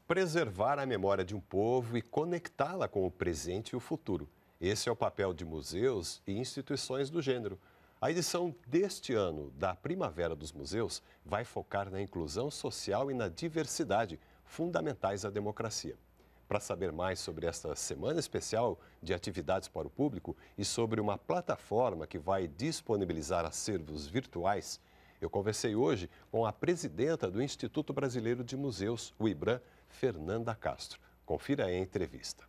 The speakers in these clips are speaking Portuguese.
Preservar a memória de um povo e conectá-la com o presente e o futuro. Esse é o papel de museus e instituições do gênero. A edição deste ano da Primavera dos Museus vai focar na inclusão social e na diversidade, fundamentais à democracia. Para saber mais sobre esta semana especial de atividades para o público e sobre uma plataforma que vai disponibilizar acervos virtuais, eu conversei hoje com a presidenta do Instituto Brasileiro de Museus, o IBRAM, Fernanda Castro. Confira aí a entrevista.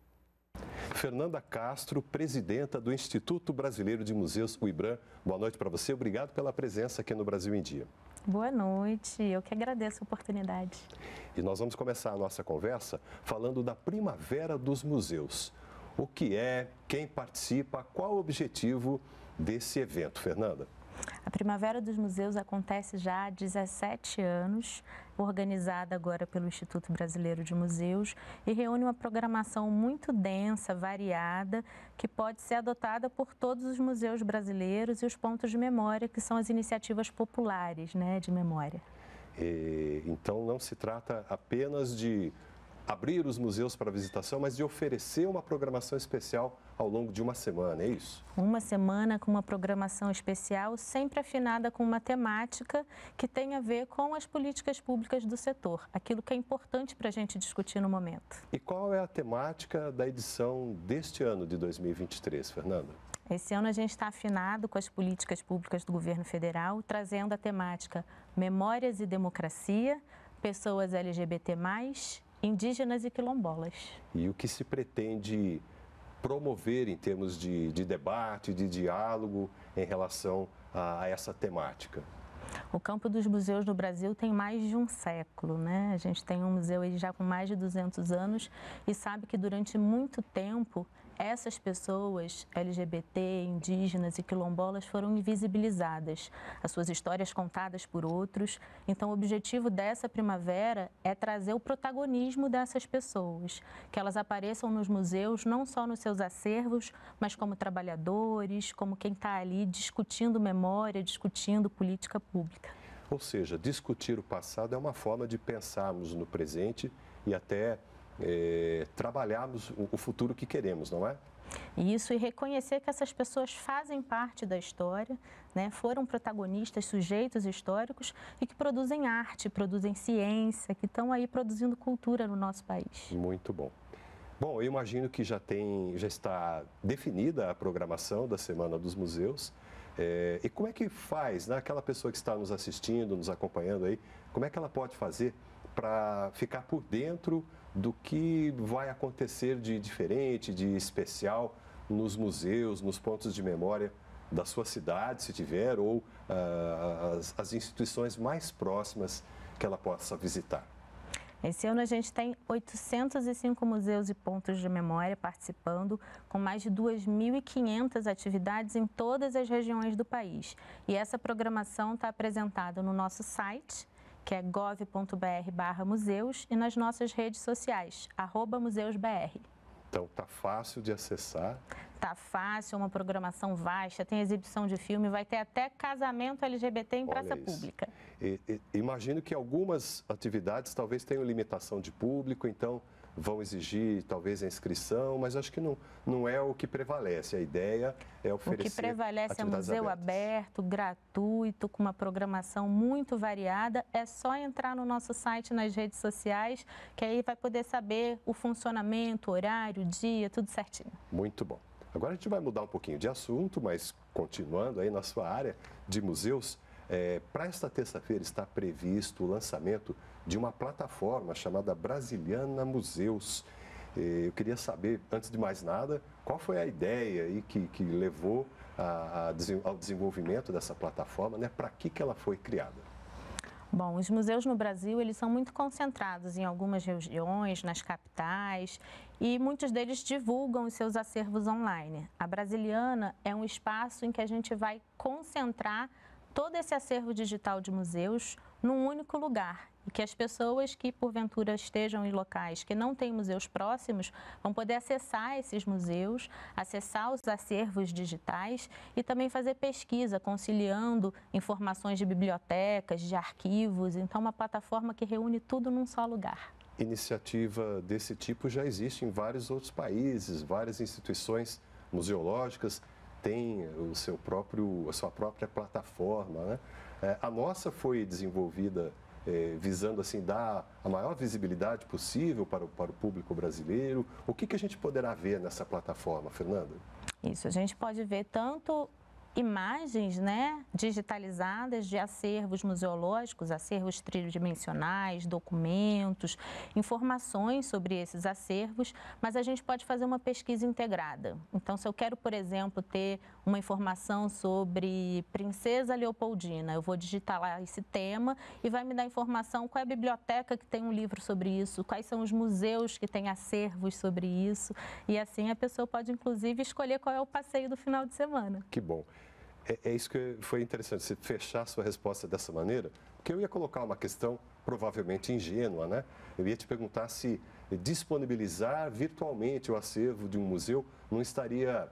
Fernanda Castro, presidenta do Instituto Brasileiro de Museus, o IBRAM. Boa noite para você, obrigado pela presença aqui no Brasil em Dia. Boa noite, eu que agradeço a oportunidade. E nós vamos começar a nossa conversa falando da Primavera dos Museus. O que é, quem participa, qual o objetivo desse evento, Fernanda? A Primavera dos Museus acontece já há 17 anos, organizada agora pelo Instituto Brasileiro de Museus e reúne uma programação muito densa, variada, que pode ser adotada por todos os museus brasileiros e os pontos de memória, que são as iniciativas populares, de memória. Então não se trata apenas de abrir os museus para visitação, mas de oferecer uma programação especial ao longo de uma semana, é isso? Uma semana com uma programação especial, sempre afinada com uma temática que tem a ver com as políticas públicas do setor, aquilo que é importante para a gente discutir no momento. E qual é a temática da edição deste ano de 2023, Fernanda? Esse ano a gente está afinado com as políticas públicas do governo federal, trazendo a temática Memórias e Democracia, Pessoas LGBT+, Indígenas e Quilombolas. E o que se pretende promover em termos de debate, de diálogo em relação a essa temática? O campo dos museus no Brasil tem mais de um século, A gente tem um museu aí já com mais de 200 anos e sabe que durante muito tempo essas pessoas LGBT, indígenas e quilombolas foram invisibilizadas, as suas histórias contadas por outros. Então, o objetivo dessa primavera é trazer o protagonismo dessas pessoas, que elas apareçam nos museus, não só nos seus acervos, mas como trabalhadores, como quem está ali discutindo memória, discutindo política pública. Ou seja, discutir o passado é uma forma de pensarmos no presente e até trabalharmos o futuro que queremos, não é? Isso, e reconhecer que essas pessoas fazem parte da história, foram protagonistas, sujeitos históricos e que produzem arte, produzem ciência, que estão aí produzindo cultura no nosso país. Muito bom. Bom, eu imagino que já está definida a programação da Semana dos Museus. E como é que faz, aquela pessoa que está nos assistindo, nos acompanhando aí, como é que ela pode fazer para ficar por dentro do que vai acontecer de diferente, de especial nos museus, nos pontos de memória da sua cidade, se tiver, ou as instituições mais próximas que ela possa visitar? Esse ano a gente tem 805 museus e pontos de memória participando, com mais de 2.500 atividades em todas as regiões do país. E essa programação está apresentada no nosso site, que é gov.br/museus, e nas nossas redes sociais, @museusbr. Então, tá fácil de acessar? Tá fácil, uma programação vasta, tem exibição de filme, vai ter até casamento LGBT em praça pública. Imagino que algumas atividades talvez tenham limitação de público, então vão exigir talvez a inscrição, mas acho que não é o que prevalece. A ideia é oferecer. O que prevalece é museu abertas. aberto, gratuito, com uma programação muito variada. É só entrar no nosso site, nas redes sociais, que aí vai poder saber o funcionamento, horário, dia, tudo certinho. Muito bom. Agora a gente vai mudar um pouquinho de assunto, mas continuando aí na sua área de museus, para esta terça-feira está previsto o lançamento de uma plataforma chamada Brasiliana Museus. Eu queria saber, antes de mais nada, qual foi a ideia aí que levou ao desenvolvimento dessa plataforma, Para que ela foi criada? Bom, os museus no Brasil, eles são muito concentrados em algumas regiões, nas capitais, e muitos deles divulgam os seus acervos online. A Brasiliana é um espaço em que a gente vai concentrar todo esse acervo digital de museus num único lugar, e que as pessoas que porventura estejam em locais que não têm museus próximos vão poder acessar esses museus, acessar os acervos digitais e também fazer pesquisa, conciliando informações de bibliotecas, de arquivos. Então, uma plataforma que reúne tudo num só lugar. Iniciativa desse tipo já existe em vários outros países, várias instituições museológicas têm a sua própria plataforma, né? A nossa foi desenvolvida visando assim dar a maior visibilidade possível para o público brasileiro. O que a gente poderá ver nessa plataforma, Fernanda? Isso, a gente pode ver tanto imagens, né, digitalizadas de acervos museológicos, acervos tridimensionais, documentos, informações sobre esses acervos, mas a gente pode fazer uma pesquisa integrada. Então, se eu quero, por exemplo, ter uma informação sobre Princesa Leopoldina, eu vou digitar lá esse tema e vai me dar informação qual é a biblioteca que tem um livro sobre isso, quais são os museus que têm acervos sobre isso, e assim a pessoa pode, inclusive, escolher qual é o passeio do final de semana. Que bom. É isso que foi interessante, você fechar a sua resposta dessa maneira, porque eu ia colocar uma questão provavelmente ingênua, né? Eu ia te perguntar se disponibilizar virtualmente o acervo de um museu não estaria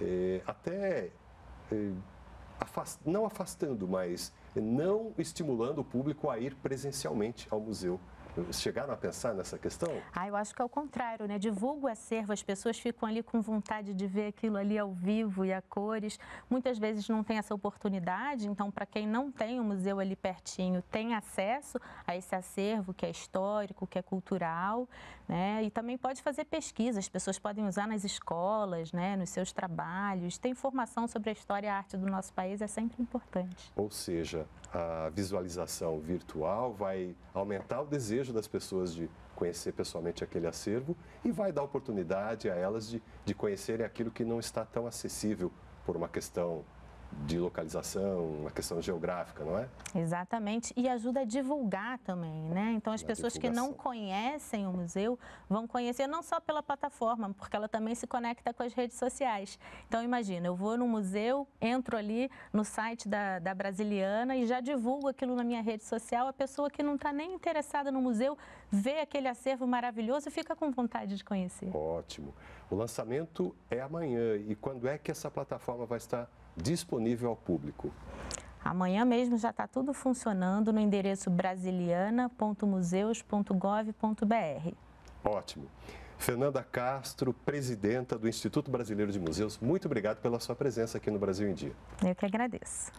não afastando, mas não estimulando o público a ir presencialmente ao museu. Chegaram a pensar nessa questão? Eu acho que é o contrário, né? Divulga o acervo, as pessoas ficam ali com vontade de ver aquilo ali ao vivo e a cores. Muitas vezes não tem essa oportunidade, então para quem não tem o museu ali pertinho, tem acesso a esse acervo que é histórico, que é cultural, né? E também pode fazer pesquisa, as pessoas podem usar nas escolas, né? Nos seus trabalhos. Ter informação sobre a história e a arte do nosso país é sempre importante. Ou seja, a visualização virtual vai aumentar o desejo das pessoas de conhecer pessoalmente aquele acervo e vai dar oportunidade a elas de conhecerem aquilo que não está tão acessível por uma questão de localização, uma questão geográfica, não é? Exatamente, e ajuda a divulgar também, né? Então, as pessoas que não conhecem o museu vão conhecer não só pela plataforma, porque ela também se conecta com as redes sociais. Então, imagina, eu vou no museu, entro ali no site da Brasiliana e já divulgo aquilo na minha rede social, a pessoa que não está nem interessada no museu vê aquele acervo maravilhoso e fica com vontade de conhecer. Ótimo. O lançamento é amanhã, e quando é que essa plataforma vai estar disponível ao público? Amanhã mesmo já está tudo funcionando no endereço brasiliana.museus.gov.br. Ótimo. Fernanda Castro, presidenta do Instituto Brasileiro de Museus, muito obrigado pela sua presença aqui no Brasil em Dia. Eu que agradeço.